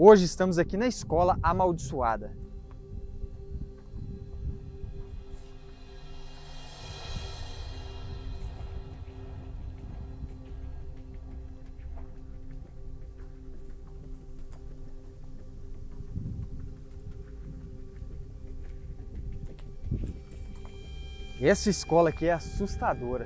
Hoje estamos aqui na escola amaldiçoada. Essa escola aqui é assustadora.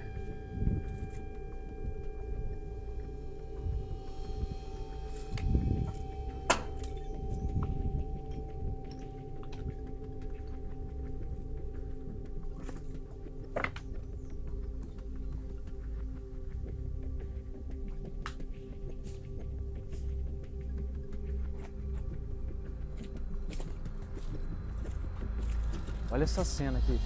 Olha essa cena aqui.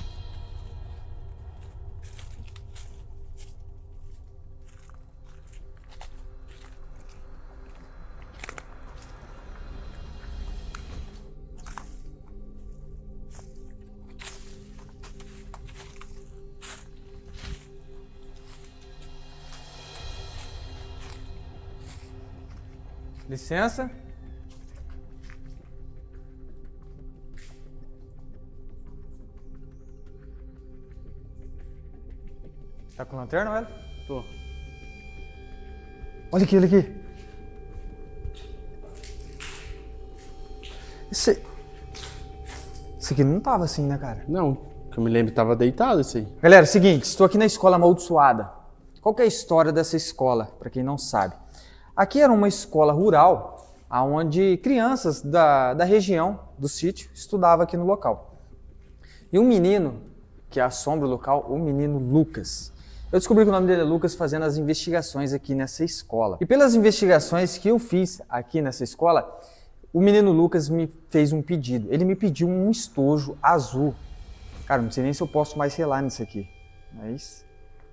Licença. Tá com lanterna, velho? Tô. Olha aqui, olha aqui. Isso aqui não tava assim, né, cara? Não, que eu me lembro tava deitado esse aí. Galera, é o seguinte, estou aqui na escola amaldiçoada. Qual que é a história dessa escola, para quem não sabe? Aqui era uma escola rural, onde crianças da região, do sítio, estudavam aqui no local. E um menino, que assombra o local, o menino Lucas. Eu descobri que o nome dele é Lucas fazendo as investigações aqui nessa escola. E pelas investigações que eu fiz aqui nessa escola, o menino Lucas me fez um pedido. Ele me pediu um estojo azul. Cara, não sei nem se eu posso mais relar nisso aqui. Mas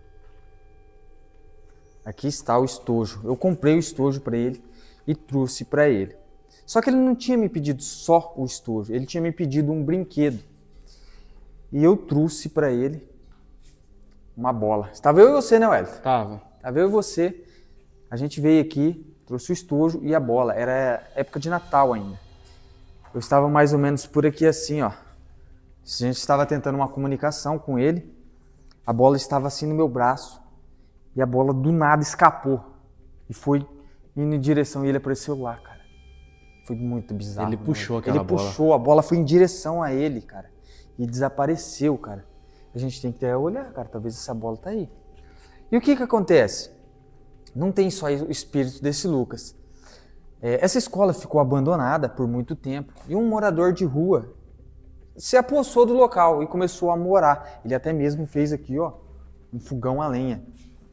aqui está o estojo. Eu comprei o estojo para ele e trouxe para ele. Só que ele não tinha me pedido só o estojo, ele tinha me pedido um brinquedo. E eu trouxe para ele uma bola. Estava eu e você, né, Wellington? Tava. Estava eu e você. A gente veio aqui, trouxe o estojo e a bola. Era época de Natal ainda. Eu estava mais ou menos por aqui assim, ó. A gente estava tentando uma comunicação com ele. A bola estava assim no meu braço. E a bola do nada escapou. E foi indo em direção e ele apareceu lá, cara. Foi muito bizarro. Ele puxou aquela bola. Ele puxou, a bola foi em direção a ele, cara. E desapareceu, cara. A gente tem que ter a olhar, cara. Talvez essa bola tá aí. E o que que acontece? Não tem só o espírito desse Lucas. Essa escola ficou abandonada por muito tempo. E um morador de rua se apossou do local e começou a morar. Ele até mesmo fez aqui, ó, um fogão a lenha.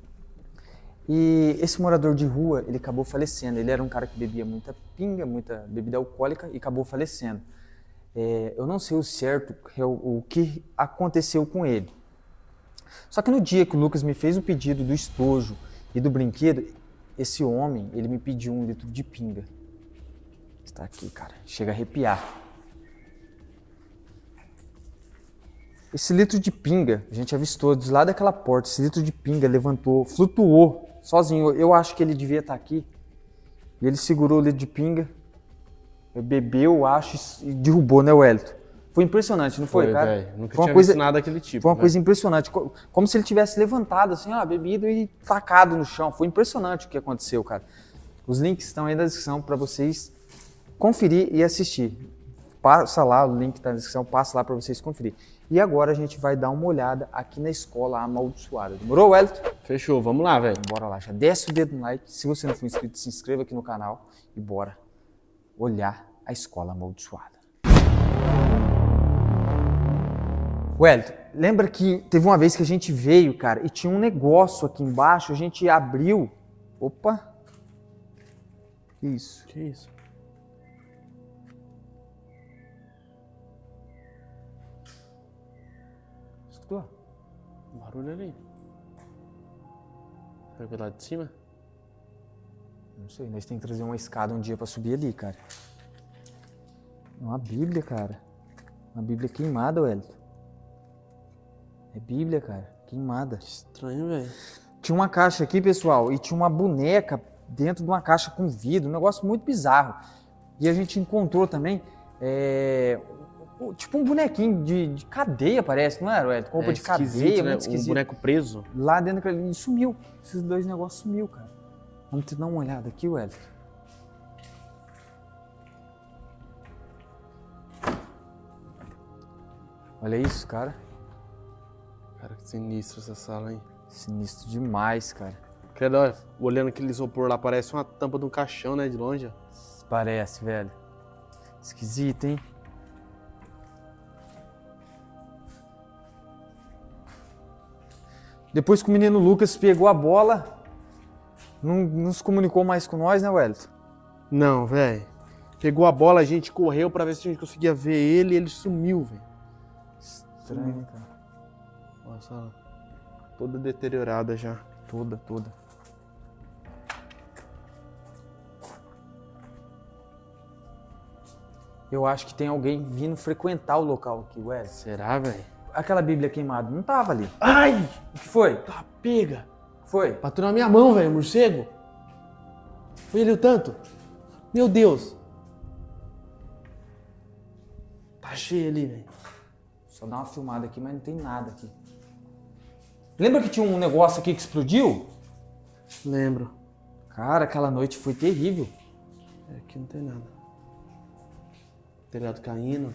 E esse morador de rua, ele acabou falecendo. Ele era um cara que bebia muita pinga, muita bebida alcoólica e acabou falecendo. Eu não sei o certo o que aconteceu com ele. Só que no dia que o Lucas me fez o pedido do estojo e do brinquedo, esse homem, ele me pediu 1 litro de pinga. Está aqui, cara. Chega a arrepiar. Esse litro de pinga, a gente avistou de lá daquela porta, esse litro de pinga levantou, flutuou sozinho. Eu acho que ele devia estar aqui. E ele segurou o litro de pinga, bebeu, acho, e derrubou, né, Wellington? Foi impressionante, não foi, cara? Véio. Nunca tinha visto nada daquele tipo. Foi uma coisa impressionante. Como se ele tivesse levantado, assim, ó, bebido e tacado no chão. Foi impressionante o que aconteceu, cara. Os links estão aí na descrição para vocês conferir e assistir. Passa lá, o link está na descrição, passa lá para vocês conferir. E agora a gente vai dar uma olhada aqui na escola amaldiçoada. Demorou, Wellington? Fechou, vamos lá, velho. Bora lá, já desce o dedo no like. Se você não for inscrito, se inscreva aqui no canal e bora olhar a escola amaldiçoada. Wellington, lembra que teve uma vez que a gente veio, cara, e tinha um negócio aqui embaixo, a gente abriu. Opa! Que isso? Que isso? Escutou? Um barulho ali. Será que é lá de cima? Não sei, nós temos que trazer uma escada um dia pra subir ali, cara. Uma Bíblia, cara. Uma Bíblia queimada, Wellington. É Bíblia, cara. Queimada. Que estranho, velho. Tinha uma caixa aqui, pessoal, e tinha uma boneca dentro de uma caixa com vidro. Um negócio muito bizarro. E a gente encontrou também, tipo um bonequinho de cadeia, parece, não era, Wellington? Com roupa de cadeia, né? muito esquisito. Um boneco preso. Lá dentro daquele... sumiu. Esses dois negócios sumiu, cara. Vamos dar uma olhada aqui, Wellington. Olha isso, cara. Cara, que sinistro essa sala, hein? Sinistro demais, cara. Credo, olha, olhando aquele isopor lá, parece uma tampa de um caixão, né? De longe, ó. Parece, velho. Esquisito, hein? Depois que o menino Lucas pegou a bola, não se comunicou mais com nós, né, Wellington? Não, velho. Pegou a bola, a gente correu pra ver se a gente conseguia ver ele e ele sumiu, velho. Estranho, cara. Nossa, ela toda deteriorada já. Toda. Eu acho que tem alguém vindo frequentar o local aqui, Wellington. Será, velho? Aquela Bíblia queimada não tava ali. Ai! O que foi? Tá pega! Foi? Bateu na minha mão, velho, morcego. Foi ele o tanto? Meu Deus! Tá cheio ali, velho. Só dá uma filmada aqui, mas não tem nada aqui. Lembra que tinha um negócio aqui que explodiu? Lembro. Cara, aquela noite foi terrível. Aqui não tem nada. Telhado caindo.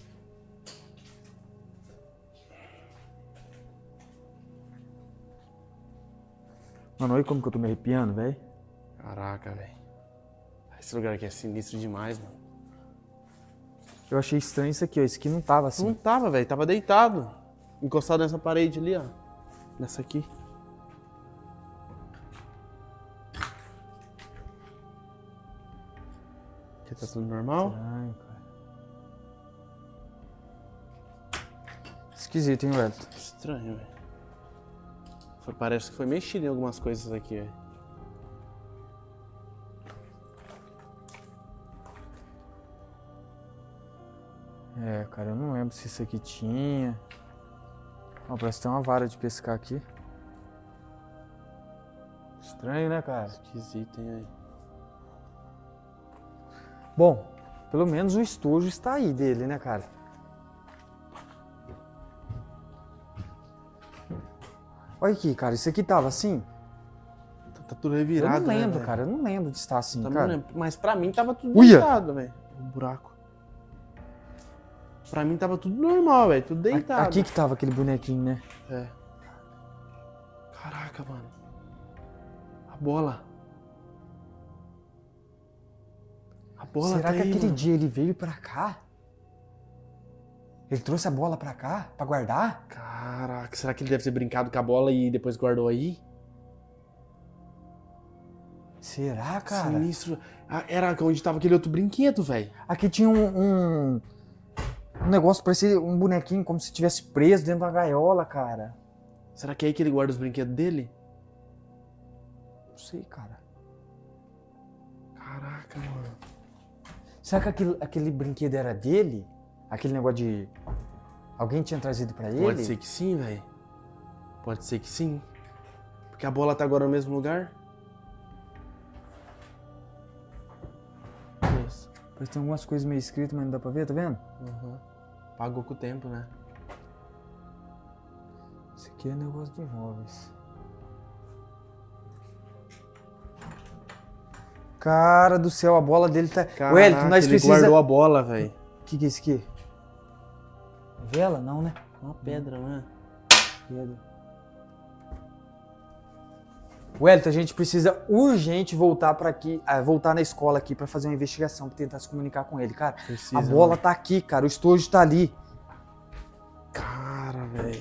Mano, olha como que eu tô me arrepiando, velho. Caraca, velho. Esse lugar aqui é sinistro demais, mano. Eu achei estranho isso aqui, ó. Isso aqui não tava assim. Não tava, velho. Tava deitado. Encostado nessa parede ali, ó. Nessa aqui. Aqui tá tudo normal? Estranho, cara. Esquisito, hein, Wellington? Estranho, velho. Parece que foi mexido em algumas coisas aqui, velho. Cara, eu não lembro se isso aqui tinha. Ó, parece que tem uma vara de pescar aqui. Estranho, né, cara? Esquisito, hein, velho. Bom, pelo menos o estojo está aí dele, né, cara? Olha aqui, cara, isso aqui tava assim? Tá tudo revirado, Eu não lembro, né, cara, eu não lembro de estar assim, também cara. não lembro. Mas pra mim tava tudo Uia! deitado, velho. O buraco. Pra mim tava tudo normal, velho. Tudo deitado. Aqui que tava aquele bonequinho, né? É. Caraca, mano. A bola. A bola Será tá que aí, aquele mano. dia ele veio pra cá? Ele trouxe a bola pra cá, pra guardar? Caraca, será que ele deve ter brincado com a bola e depois guardou aí? Será, cara? Sinistro. Ah, era onde tava aquele outro brinquedo, velho. Aqui tinha um negócio, parecia um bonequinho, como se estivesse preso dentro da gaiola, cara. Será que é aí que ele guarda os brinquedos dele? Não sei, cara. Caraca, mano. Será que aquele brinquedo era dele? Aquele negócio de... Alguém tinha trazido pra ele? Pode ser que sim, velho. Pode ser que sim. Porque a bola tá agora no mesmo lugar. Isso. Parece que tem algumas coisas meio escritas, mas não dá pra ver, tá vendo? Uhum. Pagou com o tempo, né? Isso aqui é negócio de imóveis. Cara do céu, a bola dele tá... Caraca, Wellington, nós ele precisamos... guardou a bola, velho. O que é isso aqui? Vela? Não, né? Uma pedra, né? Pedra. Wellington, a gente precisa urgente voltar para aqui, voltar na escola aqui para fazer uma investigação, para tentar se comunicar com ele, cara. Precisa, A bola mano. tá aqui, cara, o estojo tá ali. Cara, velho.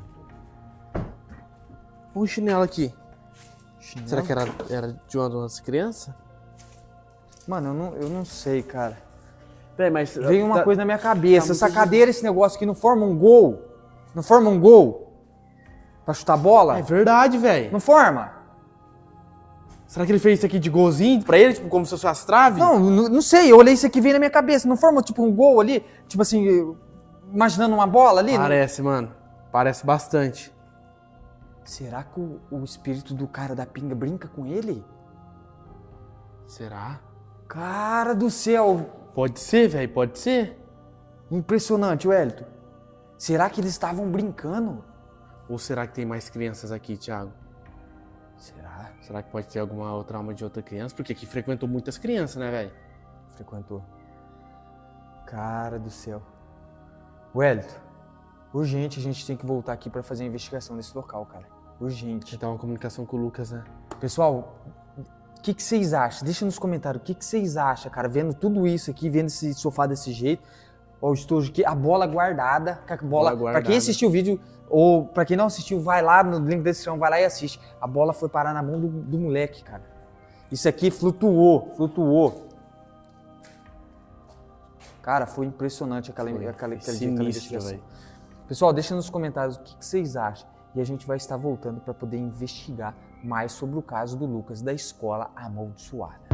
Olha o chinelo aqui. Chinelo? Será que era de uma das crianças? Mano, eu não sei, cara. Véi, mas... Veio uma coisa na minha cabeça. tá Essa muito cadeira, esse negócio aqui não forma um gol? Não forma um gol? Pra chutar bola? É verdade, velho. Não forma? Será que ele fez isso aqui de golzinho pra ele, tipo, como se fosse as traves? Não sei, eu olhei isso aqui e veio na minha cabeça. Não forma tipo um gol ali? Tipo assim, imaginando uma bola ali? Parece, mano. Parece bastante. Será que o espírito do cara da pinga brinca com ele? Será? Cara do céu! Pode ser, velho, pode ser. Impressionante, Wellington. Será que eles estavam brincando? Ou será que tem mais crianças aqui, Thiago? Será? Será que pode ter alguma outra alma de outra criança? Porque aqui frequentou muitas crianças, né, velho? Frequentou. Cara do céu. Wellington, urgente a gente tem que voltar aqui pra fazer a investigação desse local, cara. Urgente. Tentar uma comunicação com o Lucas, né? Pessoal, o que vocês acham? Deixa nos comentários o que vocês acham, cara. Vendo tudo isso aqui, vendo esse sofá desse jeito. Ó, o estojo aqui, a bola guardada. A bola guardada. Pra quem assistiu o vídeo, ou pra quem não assistiu, vai lá no link da descrição, vai lá e assiste. A bola foi parar na mão do moleque, cara. Isso aqui flutuou. Cara, foi impressionante aquela sinistro, velho. Pessoal, deixa nos comentários o que vocês acham. E a gente vai estar voltando para poder investigar mais sobre o caso do Lucas da escola amaldiçoada.